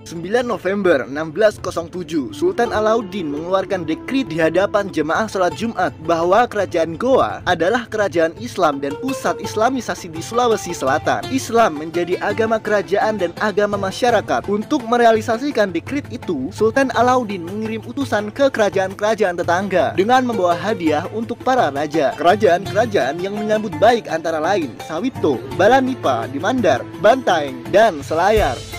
9 November 1607, Sultan Alauddin mengeluarkan dekrit di hadapan jemaah sholat Jumat bahwa kerajaan Goa adalah kerajaan Islam dan pusat Islamisasi di Sulawesi Selatan. Islam menjadi agama kerajaan dan agama masyarakat. Untuk merealisasikan dekrit itu, Sultan Alauddin mengirim utusan ke kerajaan-kerajaan tetangga dengan membawa hadiah untuk para raja. Kerajaan-kerajaan yang menyambut baik antara lain Sawito, Balanipa, Dimandar, Bantaeng, dan Selayar.